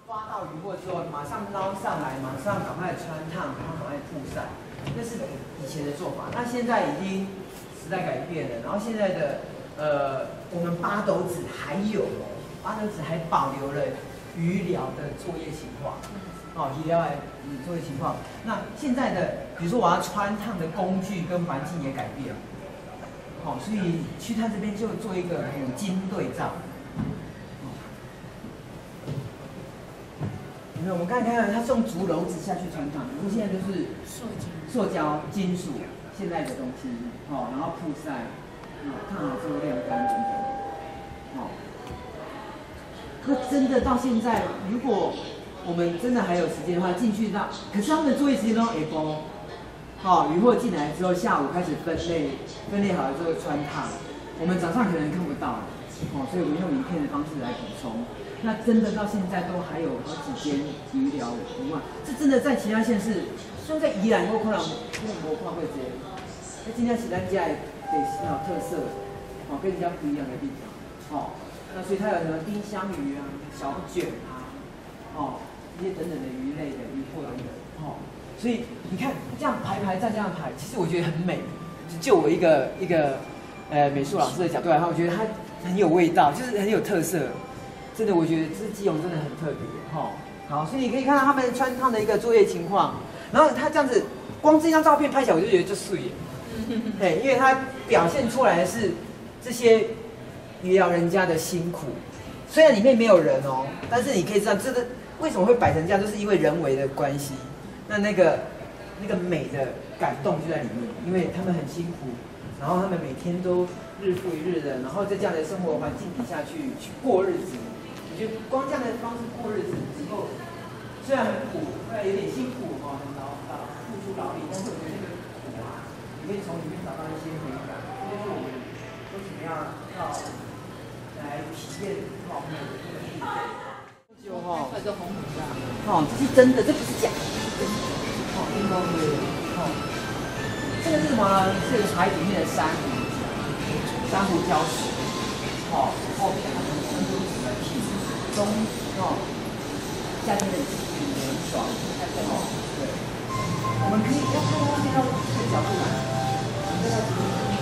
抓到鱼获之后，马上捞上来，马上赶快穿烫，然后赶快曝晒，那是以前的做法。那现在已经时代改变了，然后现在的我们八斗子还有八斗子还保留了鱼疗的作业情况，鱼疗的作业情况。那现在的，比如说我要穿烫的工具跟环境也改变了，所以去他这边就做一个五金对照。有没有？我们刚才看到它是用竹篓子下去穿烫，我们现在就是塑胶、金属现在的东西，然后曝晒，烫好之后晾干等等，那真的到现在，如果我们真的还有时间的话，进去到，可是他们的作业时间都下晡，鱼货进来之后，下午开始分类好了之后穿烫，我们早上可能看不到，所以我们用影片的方式来补充。那真的到现在都还有好几间鱼疗图案，这真的在其他县市，像在宜兰，我可能没看过这个。那今天是咱家的特色，跟人家不一样的地方，那所以它有什么丁香鱼啊、小卷啊，这些等等的鱼类的鱼货等等，所以你看这样排再这样排，其实我觉得很美。就我一个美术老师的角度来看，我觉得它很有味道，就是很有特色。真的，我觉得这基隆真的很特别，好，所以你可以看到他们穿烫的一个作业情况，然后他这样子，光这张照片拍起来我就觉得就素颜，因为它表现出来的是这些鱼疗人家的辛苦，虽然里面没有人但是你可以知道，这个为什么会摆成这样，就是因为人为的关系，那个美的感动就在里面，因为他们很辛苦，然后他们每天都日复一日的，然后在这样的生活环境底下去过日子。我觉得光这样的方式过日子之后，虽然很苦，虽然有点辛苦很付出劳力，但是我觉得那个苦你可以从里面找到一些美感，这就是我们为什么要来体验美的这个意义。 这个红虎的， 这是真的，这不是假的，运动的，这个是什么呢？是海里面的珊瑚礁石，后面它们很多什么体。夏天的很爽，对，我们可以要看到这个角度来，我们再到这边。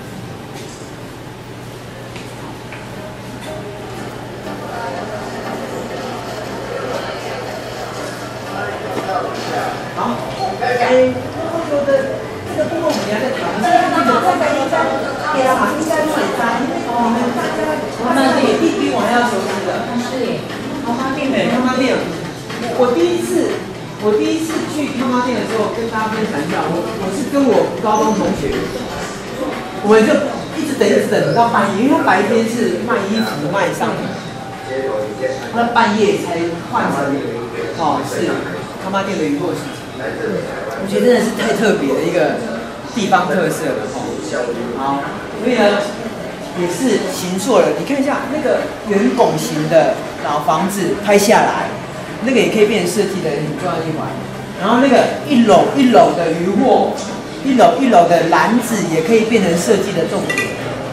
好，我觉得这个部分我们要再讨论，应该给他把应该水灾，你们大家他们也必须我们要熟悉的。汤妈店，我第一次去汤妈店的时候，跟大家分享一下，我是跟我高中同学，我们就一直等到半夜，因为他白天是卖衣服卖商品，他半夜才换成是汤妈店的鱼货市场，我觉得真的是太特别的一个地方特色了好，所以呢。也是形塑了，你看一下那个圆拱形的老房子拍下来，那个也可以变成设计的很重要的一环。然后那个一篓的鱼货，一篓的篮子也可以变成设计的重点，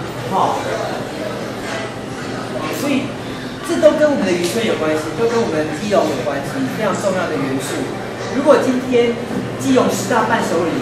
所以这都跟我们的渔村有关系，都跟我们基隆有关系，非常重要的元素。如果今天基隆10大伴手礼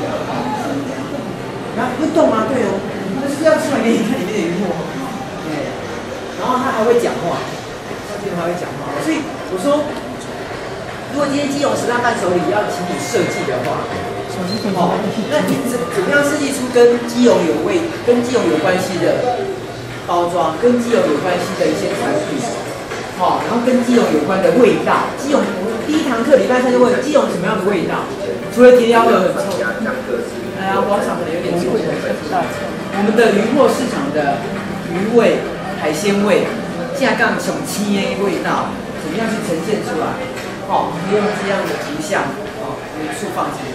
会动吗？对是要出来给你看里面的鱼货，然后他还会讲话，所以我说，如果今天基隆10大伴手礼要请你设计的话，那你怎么样设计出跟基隆有关系的包装，跟基隆有关系的一些产品，然后跟基隆有关的味道。基隆第一堂课礼拜3就问基隆什么样的味道，除了铁条河很臭，广场可能有点臭，我们的渔货市场的鱼味、海鲜味、架杠熊青烟味道，怎么样去呈现出来？可以用这样的图像，元素放进来。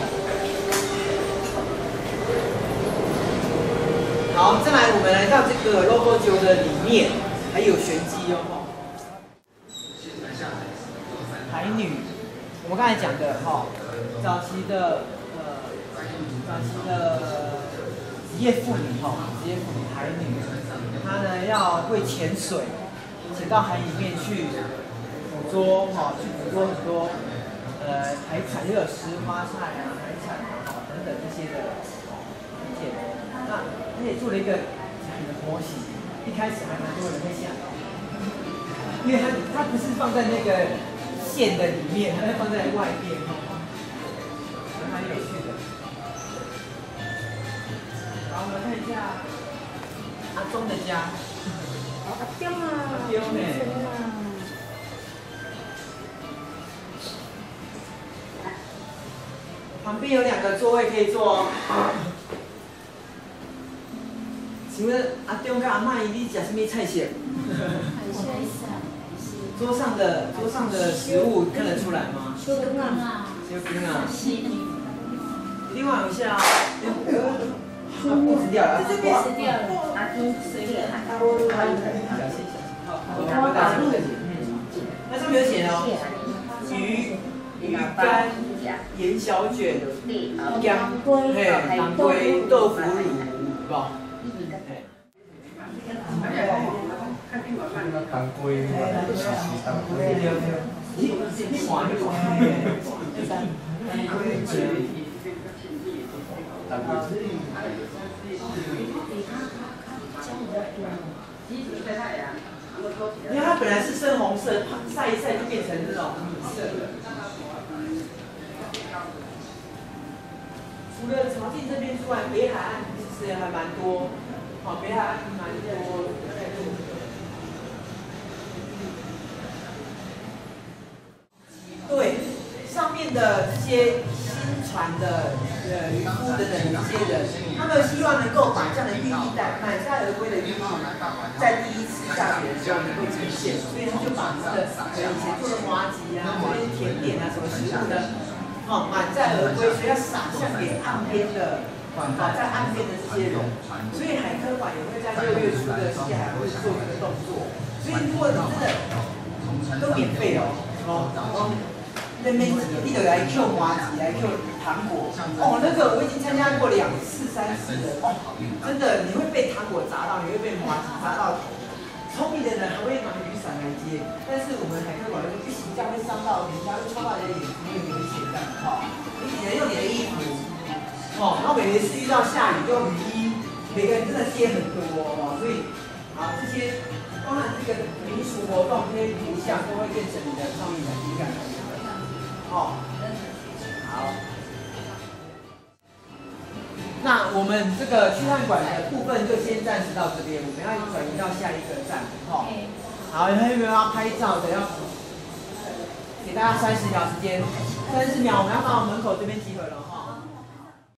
好，再来我们来到这个 logo 9的里面，还有玄机海女，我们刚才讲的早期的职业妇女海女，她呢要会潜水，潜到海里面去捉去捕捉很多海产，又有石花菜啊、海产啊等等这些的物件。那他也做了一个很的模型，一开始还蛮多人会吓到，因为它不是放在那个线的里面，它是放在外面，蛮有趣的。好，我们看一下阿忠的家。 阿中啊， 阿中呢？旁边有2个座位可以坐哦。请问阿中跟阿嬷你吃什么菜色？桌上的食物看得出来吗？ 小羹啊， 小羹啊。另外一下，裤子掉了， 这边吃掉了，阿中随便喊。 那上面有写哦，鱼干、盐小卷、羊龟、豆腐乳，是吧？ 当归，当归， 你玩一玩。因为它本来是深红色，晒一晒就变成这种米色的。除了潮境这边之外，北海岸其实还蛮多，北海岸蛮多在做的。对，上面的这些新船的渔夫等等这些人，他们希望能够把这样的寓意满载而归的寓意，在第一次下雪的时候能够呈现，所以他就把他的以前做的麻糬啊、这些甜点啊、什么食物呢，满载而归，所以要撒向给岸边的，在岸边的这些人，所以海科馆也会在6月初的世界海会做这个动作，所以如果你真的都免费哦，那边你就来 Q 麻糬，来 Q 糖果，那个我已经参加过2次、3次了，真的你会被糖果砸到，你会被麻糬砸到头。聪明的人还会拿雨伞来接，但是我们海科馆就不行，这样会伤到人家，会戳到人家眼睛，会危险这样子你只能用你的衣服，然后每一次遇到下雨就用雨衣，每个人真的接很多所以这些包含这个民俗活动、这些图像都会变成你的创意的灵感。好，那我们这个去汉馆的部分就先暂时到这边，我们要转移到下一个站，好，还有没有要拍照的？要给大家30秒时间，30秒，我们要到门口这边集合了哈。